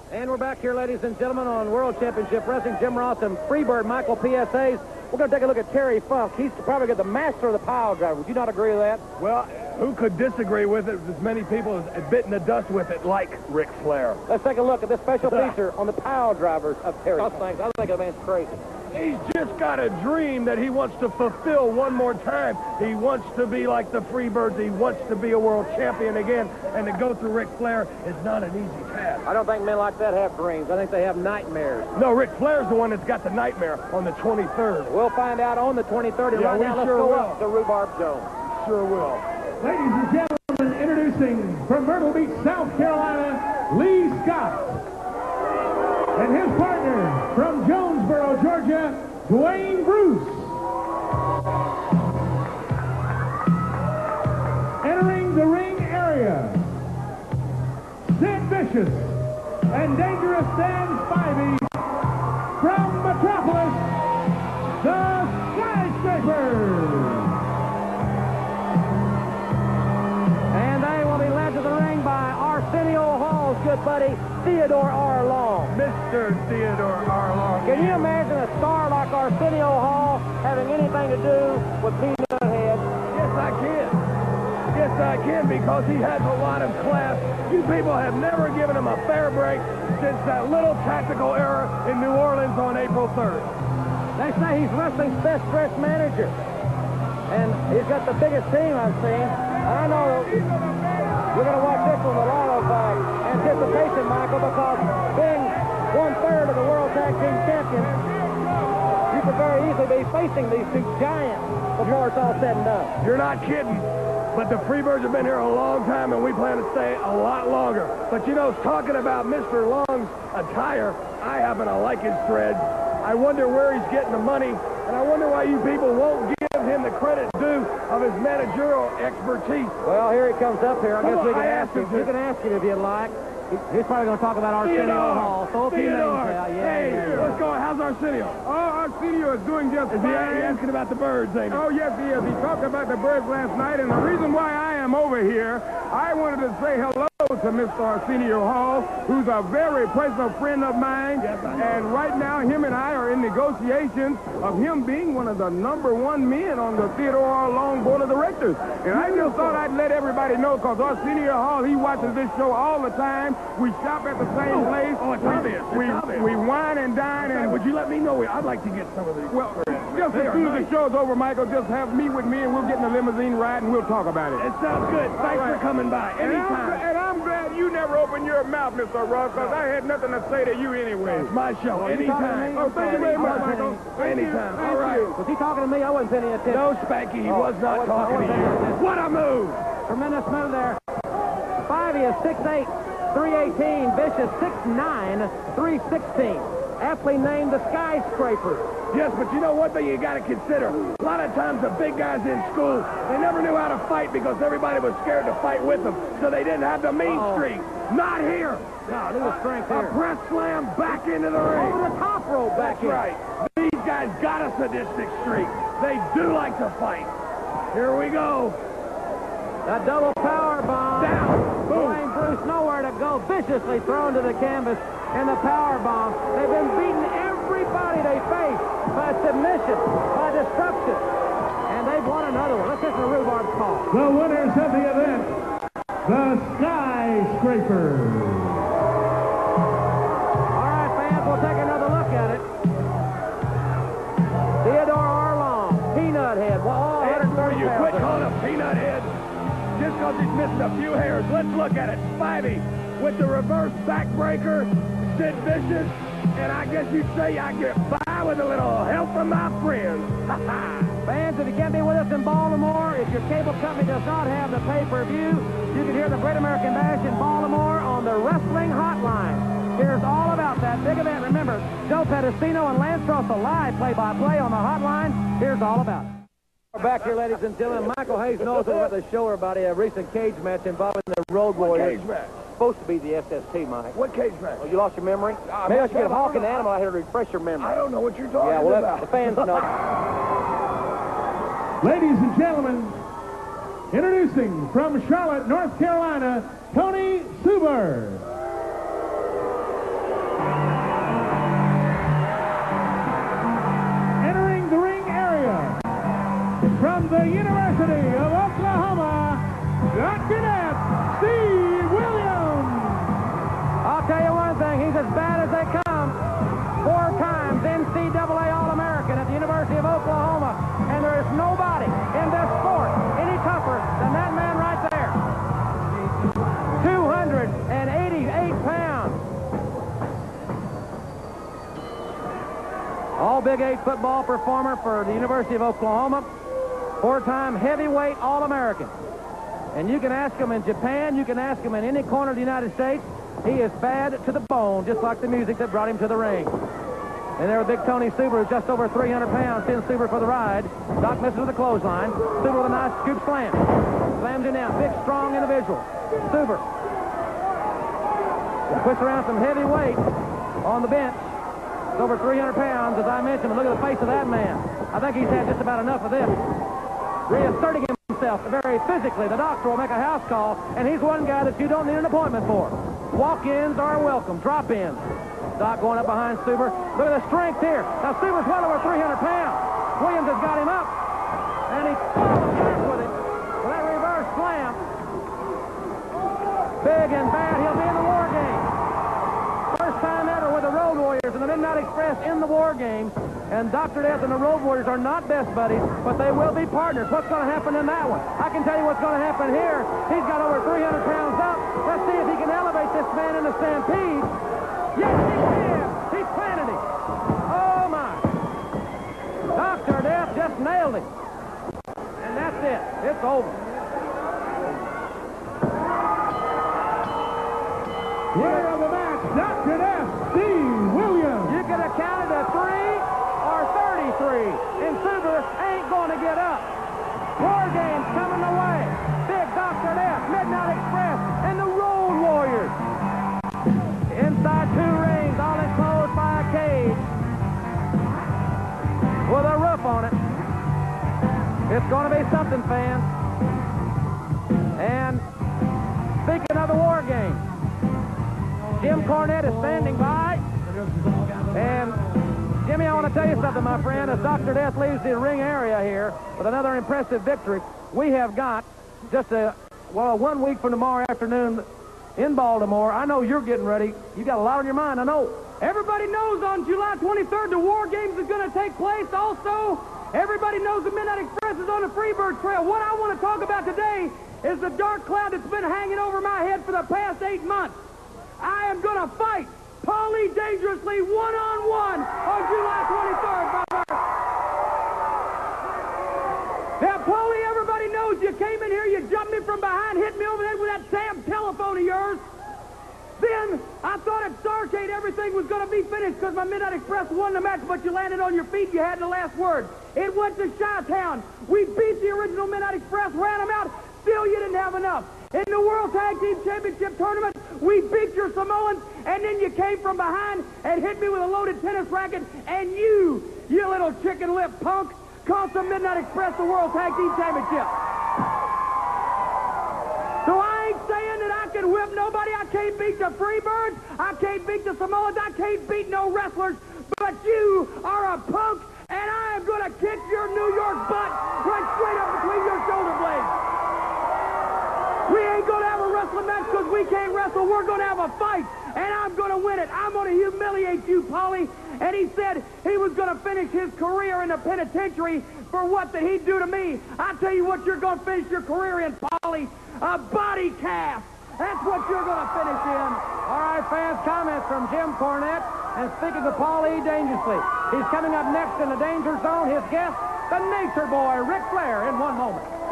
And we're back here, ladies and gentlemen, on World Championship Wrestling. Jim Ross and Freebird Michael PSAs. We're going to take a look at Terry Funk. He's probably the master of the pile driver. Would you not agree with that? Well, who could disagree with it? As many people have bitten the dust with it, like Ric Flair. Let's take a look at this special feature on the pile drivers of Terry Funk. I think the man's crazy. He's just got a dream that he wants to fulfill one more time. He wants to be like the Freebirds. He wants to be a world champion again. And to go through Ric Flair is not an easy task. I don't think men like that have dreams. I think they have nightmares. No, Ric Flair's the one that's got the nightmare on the 23rd. We'll find out on the 23rd. And right now, let's go up to Rhubarb Jones. Sure will. Ladies and gentlemen, introducing from Myrtle Beach, South Carolina, Lee Scott. And his partner from Jonesboro, Georgia, Dwayne Bruce. Entering the ring area, Sid Vicious and Dangerous Dan Spivey from Metropolis, the Skyscrapers. And they will be led to the ring by Arsenio Hall's good buddy, Theodore R. Long. Mr. Theodore R. Long. Can you imagine a star like Arsenio Hall having anything to do with Peanut Head? Yes, I can. Yes, I can, because he has a lot of class. You people have never given him a fair break since that little tactical error in New Orleans on April 3rd. They say he's wrestling's best-dressed manager. And he's got the biggest team I've seen. And I know we're going to watch this with a lot of anticipation, Michael, because being one-third of the World Tag Team Champions, you could very easily be facing these two giants before it's all said and done. You're not kidding. But the Freebirds have been here a long time, and we plan to stay a lot longer. But, you know, talking about Mr. Long's attire, I happen to like his threads. I wonder where he's getting the money, and I wonder why you people won't give him the credit due of his managerial expertise. Well, here he comes up here. I guess we can I ask him. You can ask him if you'd like. He's probably going to talk about Arsenio Hall. So if he names out, Let's go. How's Arsenio? Oh, Arsenio is doing just fine. Is he asking about the birds, ain't he? Oh, yes, he is. He talked about the birds last night, and the reason why I am over here, I wanted to say hello to Mr. Arsenio Hall, who's a very personal friend of mine. Yes, I know. And right now, him and I are in negotiations of him being one of the #1 men on the Theodore R. Long Board of Directors. And I just thought I'd let everybody know, because Arsenio Hall, he watches this show all the time. We shop at the same place. Oh, it's obvious. We wine and dine. And would you let me know? I'd like to get some of these. well, just as soon as the show's over, Michael, just meet with me, and we'll get in the limousine ride, and we'll talk about it. It sounds good. Thanks for coming by. Anytime. And I'm glad you never opened your mouth, Mr. Ross, because I had nothing to say to you anyway. It's my show. Anytime. Oh, thank you very much, Michael. Anytime. All right. Was he talking to me? I wasn't paying any attention. No, Spanky, he was not talking to you. What a move! Tremendous move there. Spivey is 6'8", 318. Vicious 6'9", 316. Aptly named the Skyscrapers. Yes, but you know one thing you got to consider. A lot of times the big guys in school, they never knew how to fight because everybody was scared to fight with them. So they didn't have the mean streak. Not here. No, look at the strength A here. press slam back into the ring. Over the top rope back That's here. right. These guys got a sadistic streak. They do like to fight. Here we go. A double power bomb. Down. Boom. Dwayne Bruce nowhere to go. Viciously thrown to the canvas. And the power bomb. They've been beating everybody they face by submission, by destruction. And they've won another one. Let's listen to Rhubarb's call. The winners of the event, the Skyscrapers. All right, fans, we'll take another look at it. Theodore R. Long, Peanut Head. Well, all 130 You quit pounds. calling him Peanut Head. Just because he's missing a few hairs. Let's look at it. Spivey with the reverse backbreaker. Sid Vicious. And I guess you'd say I get by with a little help from my friends. Fans, if you can't be with us in Baltimore, if your cable company does not have the pay-per-view, you can hear the Great American Bash in Baltimore on the Wrestling Hotline. Here's all about that big event. Remember, Joe Pedicino and Lance Russell live play-by-play on the hotline. Here's all about it. We're back here, ladies and gentlemen. Michael Hayes knows about the show about a recent cage match involving the Road What Warriors. cage match? Supposed to be the SST, Mike. What cage match? Oh, you lost your memory? Maybe I should get a Hawk and Animal out here to refresh your memory. I don't know what you're talking Yeah, well, about. the fans know. Ladies and gentlemen, introducing from Charlotte, North Carolina, Tony Suber. All Big 8 football performer for the University of Oklahoma. 4-time heavyweight All-American. And you can ask him in Japan, you can ask him in any corner of the United States, he is bad to the bone, just like the music that brought him to the ring. And there with Big Tony Suber, who's just over 300 pounds, sends Suber for the ride. Doc misses with a clothesline. Suber with a nice scoop slam. Slams him down. Big, strong individual. Suber. Puts around some heavy weight on the bench. It's over 300 pounds, as I mentioned. And look at the face of that man. I think he's had just about enough of this. Reasserting himself very physically. The doctor will make a house call, and he's one guy that you don't need an appointment for. Walk-ins are welcome. Drop-ins. Doc going up behind Suber. Look at the strength here. Now, Suber's well over 300 pounds. Williams has got him up. And he follows back with him. With that reverse slam. Big and bad. He'll be in the war game. First time ever with the Road Warriors and the Midnight Express in the war games. And Dr. Death and the Road Warriors are not best buddies, but they will be partners. What's going to happen in that one? I can tell you what's going to happen here. He's got over 300 pounds up. Let's see if he can elevate this man in the stampede. Yes, he can. He planted him. Oh, my. Dr. Death just nailed him. And that's it. It's over. Winner of the match, Dr. Death, Steve Williams. You could have counted a 3 or 33. And Suber ain't going to get up. War games coming away. Big Dr. Death, Midnight Express, and the Road Warriors. Inside 2 rings, all enclosed by a cage with a roof on it. It's going to be something, fans. And speaking of the war game, Jim Cornette is standing by. And Jimmy, I want to tell you something, my friend. As Dr. Death leaves the ring area here with another impressive victory, we have got just 1 week from tomorrow afternoon in Baltimore. I know you're getting ready. You got a lot on your mind, I know. Everybody knows on July 23rd the War Games is going to take place. Also, everybody knows the Midnight Express is on the Freebird Trail. What I want to talk about today is the dark cloud that's been hanging over my head for the past 8 months. I am going to fight Paulie Dangerously one-on-one on July 23rd, brother. Now, Paulie, everybody knows you came in here, you jumped me from behind, hit me over the head with that damn telephone of yours. Then, I thought at Starrcade everything was going to be finished because my Midnight Express won the match, but you landed on your feet, you had the last word. It went to Chi-Town. We beat the original Midnight Express, ran them out, still you didn't have enough. In the World Tag Team Championship Tournament, we beat your Samoans, and then you came from behind and hit me with a loaded tennis racket, and you little chicken lip punk, cost the Midnight Express the World Tag Team Championship. So I ain't saying that I can whip nobody. I can't beat the Freebirds. I can't beat the Samoans. I can't beat no wrestlers. But you are a punk, and I am going to kick your New York butt right straight up between your shoulder blades. We ain't going to have a wrestling match because we can't wrestle. We're going to have a fight, and I'm going to win it. I'm going to humiliate you, Paulie. And he said he was going to finish his career in the penitentiary for what did he do to me. I tell you what you're going to finish your career in, Paulie. A body cast. That's what you're going to finish in. All right, fans, comments from Jim Cornette. And speaking of Paulie Dangerously, he's coming up next in the Danger Zone. His guest, the Nature Boy, Ric Flair, in 1 moment.